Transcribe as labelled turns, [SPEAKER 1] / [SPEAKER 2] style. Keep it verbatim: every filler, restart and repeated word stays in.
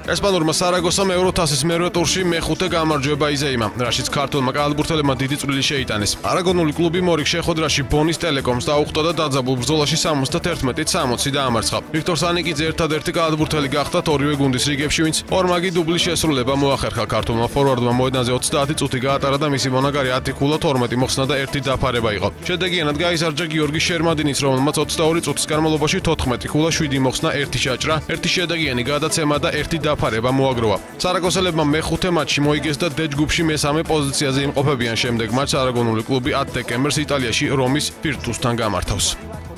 [SPEAKER 1] ესპანურმა სარაგოსამ ევროთასის მერვე ტურში მეხუთე გამარჯვება იზეიმა, რაშიც ქართულმა კალათბურთელებმა დიდი წვლილი შეიტანეს. არაგონული კლუბი მორიგ შეხვედრაში ბონის ტელეკომს დაუხტა და დაძაბულ ბრძოლაში სამოცდაათი სამოცი დაამარცხა. ვიქტორ სანიკიძე ერთადერთი კალათბურთელი გახდა ორივე გუნდის რიგებში, ვინც ორმაგი დუბლის შესრულება მოახერხა. ქართულმა ფორვარდმა მოედანზე ოცდაათი წუთი გაატარა და მისი მონაგარი ათიქულა თორმეტი მოხსნა და ერთი დაფარება იყო. შედეგიანად გაიზარდა გიორგი შერმადინიც, რომელმაც ოცდაორი წუთის განმავლობაში თოთხმეტი ქულა, შვიდი მოხსნა, ერთი ჩაჭრა, ერთი შედეგიანი გადაცემა და ერთი დაფარება მოაგროვა. სარაგოსელებმა მეხუთე მატჩი მოიგეს და დ ჯგუფში მესამე პოზიციაზე იმყოფებიან. შემდეგ მატჩს არაგონული კლუბი ათ დეკემბერს იტალიაში რომის ვირტუსთან გამართავს.